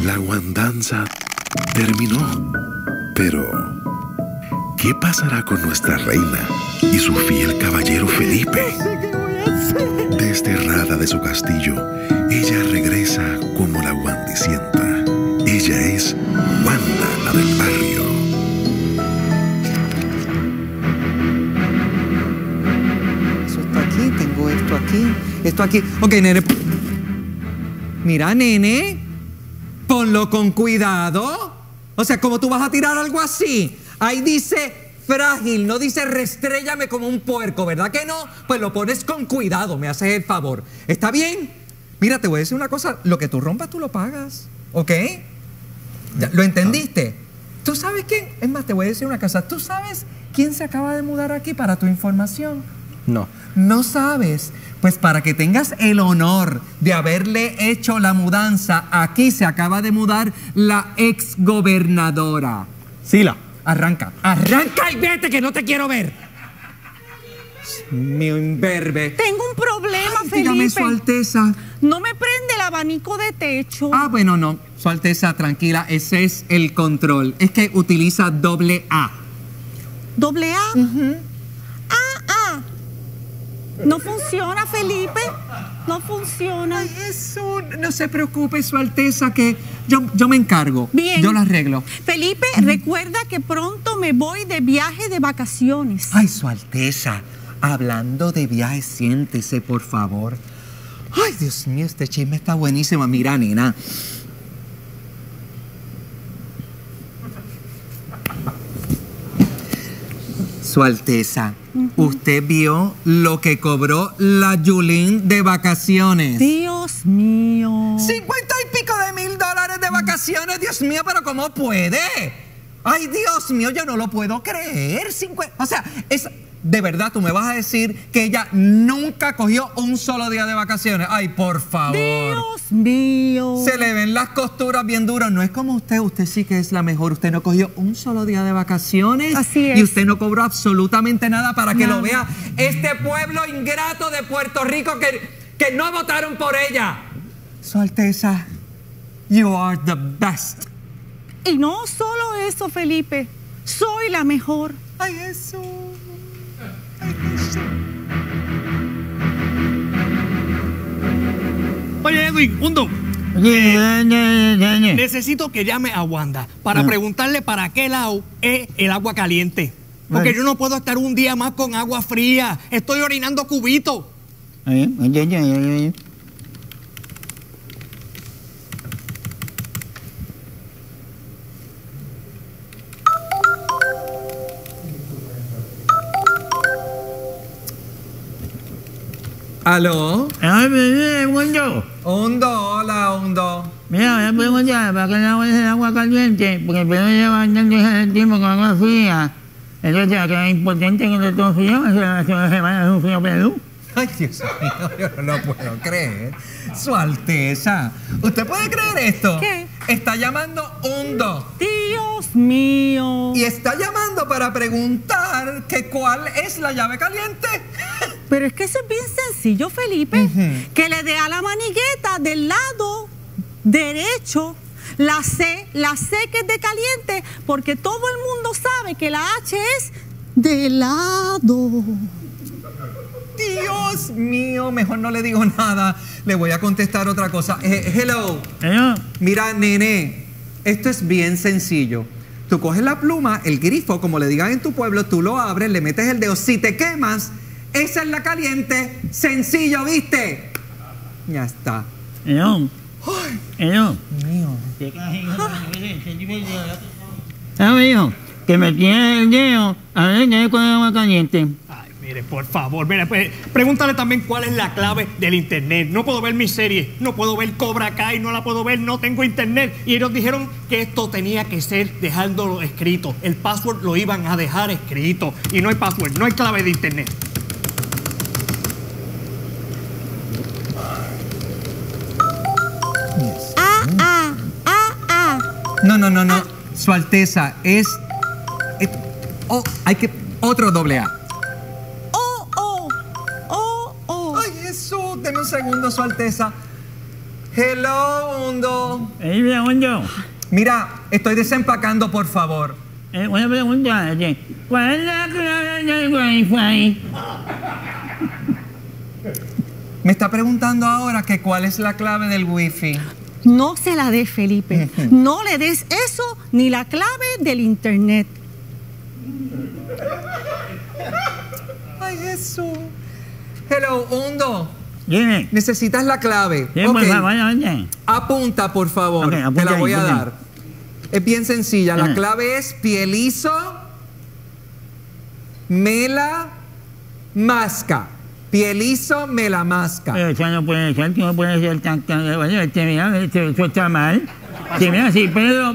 La guandanza terminó. Pero, ¿qué pasará con nuestra reina y su fiel caballero Felipe? Desterrada de su castillo, ella regresa como la Wandicienta. Ella es Wanda, la del barrio. Eso está aquí, tengo esto aquí, esto aquí. Ok, nene. Mira, nene, ponlo con cuidado. O sea, ¿cómo tú vas a tirar algo así? Ahí dice frágil, no dice restréllame como un puerco, ¿verdad que no? Pues lo pones con cuidado, me haces el favor. ¿Está bien? Mira, te voy a decir una cosa, lo que tú rompas tú lo pagas, ¿ok? ¿Lo entendiste? ¿Tú sabes quién? Es más, te voy a decir una cosa, ¿tú sabes quién se acaba de mudar aquí para tu información? No. ¿No sabes? Pues para que tengas el honor de haberle hecho la mudanza, aquí se acaba de mudar la exgobernadora. Sila. Arranca, arranca y vete que no te quiero ver. Mi imberbe. Tengo un problema, Ay, Felipe. dígame, Su Alteza. No me prende el abanico de techo. Ah, bueno, no. Su Alteza, tranquila, ese es el control. Es que utiliza doble A. ¿Doble A? No funciona, Felipe. No funciona. Ay, eso, no se preocupe, Su Alteza, que yo me encargo. Bien. Yo lo arreglo. Felipe, recuerda que pronto me voy de viaje de vacaciones. Ay, Su Alteza, hablando de viajes, siéntese, por favor. Ay, Dios mío, este chisme está buenísimo. Mira, nena. Su Alteza, usted vio lo que cobró la Yulín de vacaciones. Dios mío. 50 y pico de $1,000 de vacaciones, Dios mío, pero ¿cómo puede? Ay, Dios mío, yo no lo puedo creer. O sea, de verdad, tú me vas a decir que ella nunca cogió un solo día de vacaciones. Ay, por favor. Dios mío. Se le ven las costuras bien duras. No es como usted sí que es la mejor. Usted no cogió un solo día de vacaciones. Así es. Y usted no cobró absolutamente nada para que lo vea este pueblo ingrato de Puerto Rico que no votaron por ella. Su Alteza, you are the best. Y no solo eso, Felipe. Soy la mejor. Ay, eso. Oye, Edwin, necesito que llame a Wanda para preguntarle para qué lado es el agua caliente. Porque yo no puedo estar un día más con agua fría. Estoy orinando cubitos. ¿Aló? Hola. Hola. Mira, me preguntar para qué no es el agua caliente, porque pero lleva tanto tiempo con agua fría. Entonces, que es importante que no todo frío, se va a un frío Perú. Ay, Dios mío, yo no lo puedo creer. Su Alteza, ¿usted puede creer esto? ¿Qué? Está llamando Hundo. Dios mío. Y está llamando para preguntar que cuál es la llave caliente. Pero es que eso es bien sencillo, Felipe. Que le dé a la manigueta del lado derecho la C que es de caliente, porque todo el mundo sabe que la H es de lado. Dios mío, mejor no le digo nada. Le voy a contestar otra cosa. Hello. Mira, nene, esto es bien sencillo. Tú coges la pluma, el grifo, como le digan en tu pueblo, tú lo abres, le metes el dedo. Si te quemas, esa es la caliente. Sencillo, ¿viste? Ya está. Mío. Amigo, que me tiene el dedo a ver qué es con el agua caliente. Ay, mire, por favor, mire, pues, pregúntale también cuál es la clave del internet. No puedo ver mi serie, no puedo ver Cobra Kai, no la puedo ver, no tengo internet. Y ellos dijeron que esto tenía que ser dejándolo escrito. El password lo iban a dejar escrito. Y no hay password, no hay clave de internet. No. Su Alteza, hay que... Otro doble A. Ay, Jesús, deme un segundo, Su Alteza. Hello, Hundo. Ahí pregunto. Mira, estoy desempacando, por favor. Una pregunta. ¿Cuál es la clave del Wi-Fi? Me está preguntando ahora que cuál es la clave del Wi-Fi. No se la des, Felipe. No le des eso ni la clave del internet. Ay, Jesús. Hello, Hundo. Dime. Necesitas la clave. Sí, Ok. por favor, oye. Apunta, por favor. Ok, apunta Te la ahí, voy a apunta. dar. Es bien sencilla. La Ajá. clave es pielizo, mela, masca. Pielizo, mela, masca. Pero eso no puede ser, que no puede ser tan... Oye, mira, eso está mal. Sí, mira, sí, pero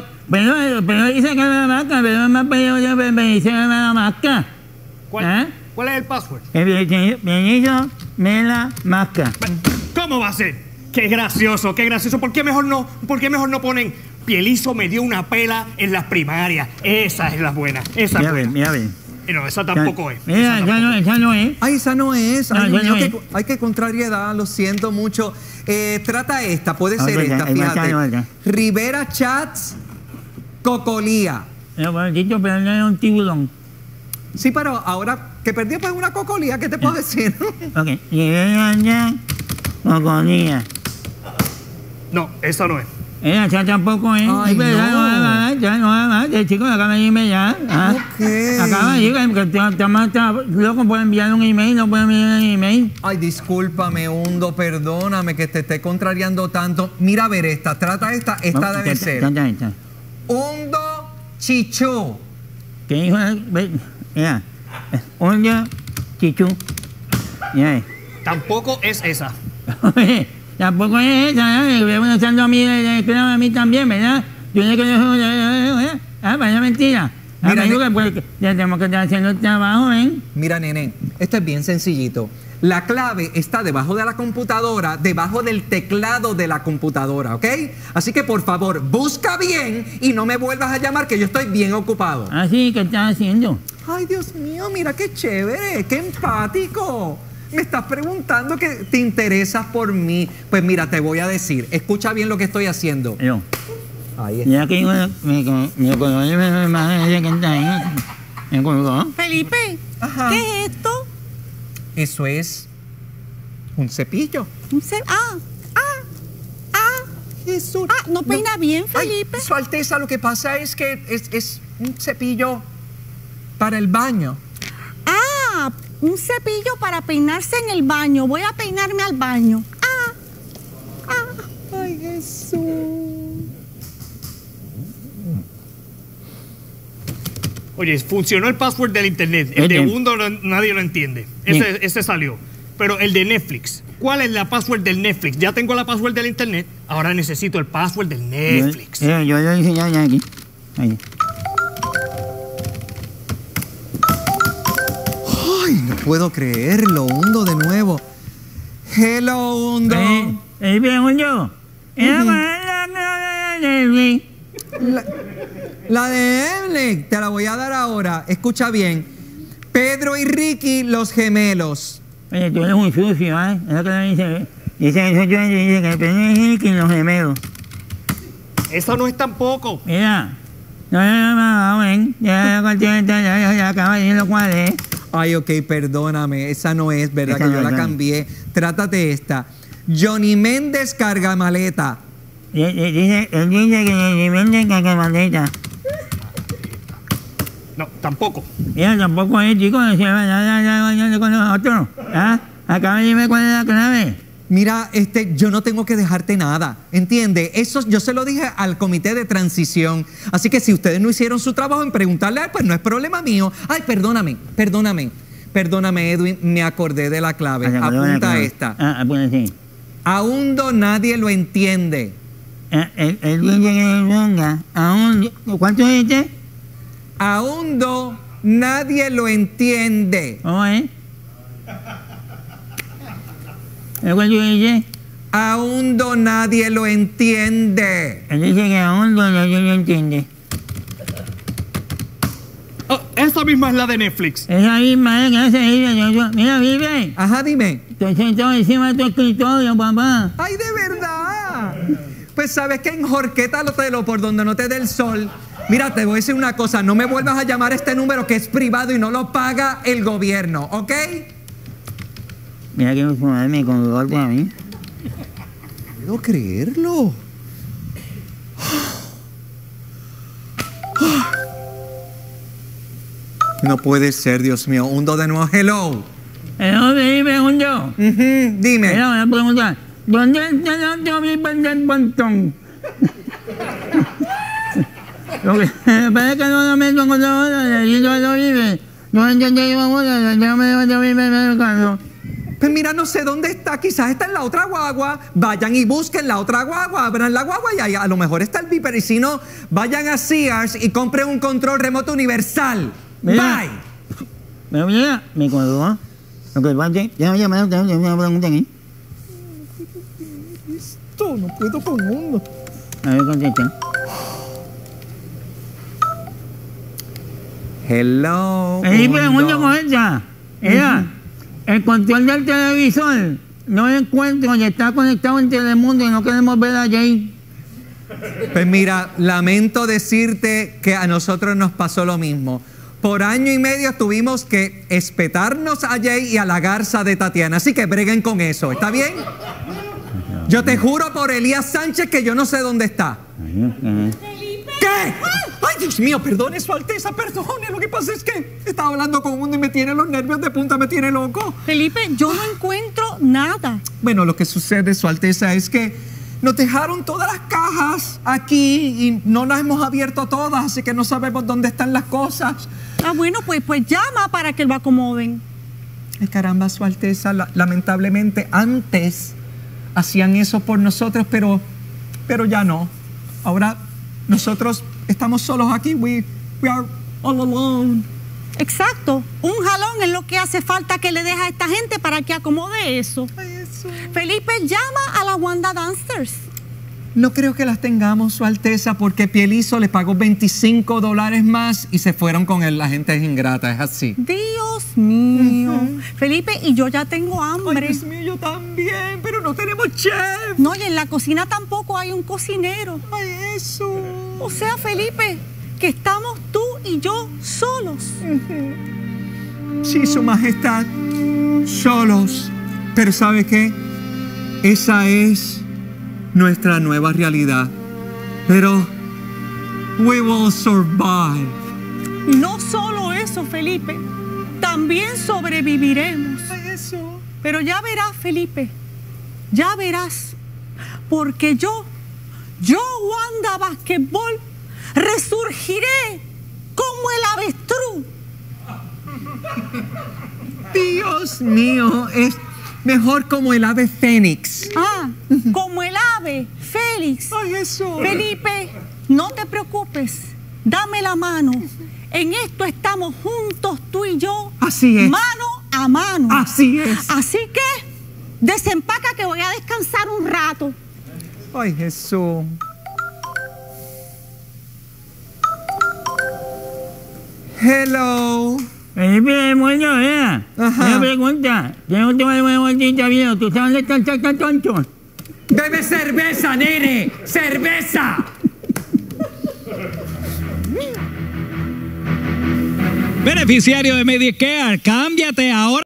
dice que la marca, pero más pero dice la marca. ¿Ah? ¿Cuál es el password? Bienvenido, me la marca. ¿Cómo va a ser? Qué gracioso, qué gracioso. ¿Por qué mejor no ponen Pielizo me dio una pela en las primarias? Esa es la buena. Esa es buena. Mira, ve. No, esa tampoco es. Mira, Esa tampoco es. esa no es. Ay, esa no es. Ay, No, Dios esa no mío, es. ay, qué contrariedad. Lo siento mucho. Trata esta. Puede ser Otra, esta, ahí va, fíjate. ahí va, ahí va. Rivera Chats, Cocolía. Pero no era un tiburón. Sí, pero ahora que perdí pues una cocolía, ¿qué te puedo decir? Ok. Llegué ya, coconía. No, esa no es. Esa tampoco es. Ay, Pero no. ya no va más. El chico acaba de irme ya. ¿Ah? Ok. Acaba de ir, que está loco por enviar un email, no puede enviar un email. Ay, discúlpame, Hundo, perdóname que te esté contrariando tanto. Mira, a ver esta, trata esta, esta debe ser. Esta. Hundo Chichú. ¿Qué dijo? Mira. Oye, chichu. Ya ves. Tampoco es esa. Oye, tampoco es esa, ¿eh? Me voy echando a mí también, ¿verdad? Yo sé que vaya mentira. Mira, Amigo, que pues, ya tenemos que estar haciendo el trabajo, ¿ven? Mira, nene, esto es bien sencillito. La clave está debajo de la computadora, debajo del teclado de la computadora, ¿ok? Así que por favor, busca bien y no me vuelvas a llamar que yo estoy bien ocupado. Así que estás haciendo. Ay, Dios mío, mira qué chévere, qué empático. Me estás preguntando que te interesas por mí. Pues mira, te voy a decir, escucha bien lo que estoy haciendo. Yo. Ahí está. Ya que me colgó la imagen que está ahí. Me colgó. Felipe, Ajá. ¿qué es esto? Eso es un cepillo. Jesús. No peina bien, Felipe. Ay, Su Alteza, lo que pasa es que es un cepillo para el baño. Un cepillo para peinarse en el baño. Voy a peinarme al baño. Ay, Jesús. Oye, funcionó el password del internet. El de Oye. Hundo nadie lo entiende. Ese salió. Pero el de Netflix. ¿Cuál es la password del Netflix? Ya tengo la password del internet. Ahora necesito el password del Netflix. Yo lo hice ya aquí. Ahí. Ay, no puedo creerlo. Hundo de nuevo. Hello, Hundo. Pregunto. La de Evelyn, te la voy a dar ahora. Escucha bien. Pedro y Ricky, los gemelos. Oye, tú eres un sucio, ¿eh? Es lo que me dice. Dice que Pedro y los gemelos. Esa no es tampoco. Mira. No, ven. Ya acaba de ir lo cual es. Ay, ok, perdóname. Esa no es, ¿verdad? Esa Que no yo la es. cambié. Trátate esta. Johnny Méndez carga maleta. Dice que le venden cacamaleta. No, tampoco. Mira, tampoco es, chicos. Se va a con nosotros. ¿Ah? Acaba de irme cuál es la clave. Mira, yo no tengo que dejarte nada, ¿entiende? Eso yo se lo dije al comité de transición. Así que si ustedes no hicieron su trabajo en preguntarle a él, pues no es problema mío. Ay, perdóname, Edwin, me acordé de la clave. Apunta esta. Apunta sí. Aún nadie lo entiende. El dice que ponga aún. ¿Cuánto es este? Aún nadie lo entiende. ¿Cómo es? ¿Cuánto dice? Aún nadie lo entiende. Él dice que aún nadie lo entiende. Oh, esa misma es la de Netflix. Esa misma es que hace ir. Mira, vive. Ajá, dime. Estoy sentado encima de tu escritorio, papá. Ay, de verdad. Pues sabes que enjorquétatelo por donde no te dé el sol. Mira, te voy a decir una cosa, no me vuelvas a llamar a este número que es privado y no lo paga el gobierno, ¿ok? Mira que me colgó a mí. No puedo creerlo. No puede ser, Dios mío. Hundo de nuevo. Hello. Felipe, hundo. Dime. Mira, una pregunta. ¿Dónde está la Felipe del Pontón? Lo que pasa es que no me meto con la hora, y yo no vive. No entiendo que iba a volar, yo me voy a carro. Pues mira, no sé dónde está. Quizás está en la otra guagua. Vayan y busquen la otra guagua. Abran la guagua y ahí a lo mejor está el beeper. Y si no, vayan a Sears y compren un control remoto universal. Mira. Bye. Pero mira, me colgó. Lo que pasa es que ya me llamaron, ya me preguntan ahí. Esto no puedo con el mundo. A ver, contestan. Hello. Felipe, hundo con esta. Mira, el control del televisor no lo encuentro y está conectado en Telemundo y no queremos ver a Jay. Pues mira, lamento decirte que a nosotros nos pasó lo mismo. Por año y medio tuvimos que espetarnos a Jay y a la garza de Tatiana. Así que breguen con eso, ¿está bien? Yo te juro por Elías Sánchez que yo no sé dónde está. ¿Qué? Ay, Dios mío, perdone su Alteza, perdone. Lo que pasa es que estaba hablando con uno y me tiene los nervios de punta, me tiene loco. Felipe, yo no encuentro nada. Bueno, lo que sucede, su Alteza, es que nos dejaron todas las cajas aquí y no las hemos abierto todas, así que no sabemos dónde están las cosas. Ah, bueno, pues llama para que lo acomoden. Ay, caramba, su Alteza, lamentablemente antes hacían eso por nosotros, pero ya no. Ahora nosotros estamos solos aquí. We are all alone. Exacto. Un jalón es lo que hace falta que le deje a esta gente para que acomode eso. Ay, eso. Felipe, llama a la Wanda Downstairs. No creo que las tengamos, su Alteza, porque Pielizo le pagó $25 más y se fueron con él. La gente es ingrata, es así. Dios mío. Felipe, y yo ya tengo Ay, hambre. Dios mío, yo también, pero no tenemos chef. No, y en la cocina tampoco hay un cocinero. Ay, eso. O sea, Felipe, que estamos tú y yo solos. Sí, su majestad, solos. Pero ¿sabe qué? Esa es nuestra nueva realidad. Pero we will survive. Y no solo eso, Felipe, también sobreviviremos. Ay, eso. Pero ya verás, Felipe, ya verás, porque yo, Wanda Basquetbol, resurgiré como el avestruz. Dios mío, es mejor como el ave fénix. Ah, como el ave, Félix. Ay, eso. Felipe, no te preocupes, dame la mano. En esto estamos juntos, tú y yo. Así es. Mano a mano. Así es. Así que, desempaca que voy a descansar un rato. Ay, Jesús. Hello. Felipe, bueno, vea. Ajá. Una pregunta. Tengo que tomar una vueltita bien. ¿Tú sabes dónde está el chaca tonto? Bebe cerveza, nene. Cerveza. Beneficiario de Medicare, cámbiate ahora.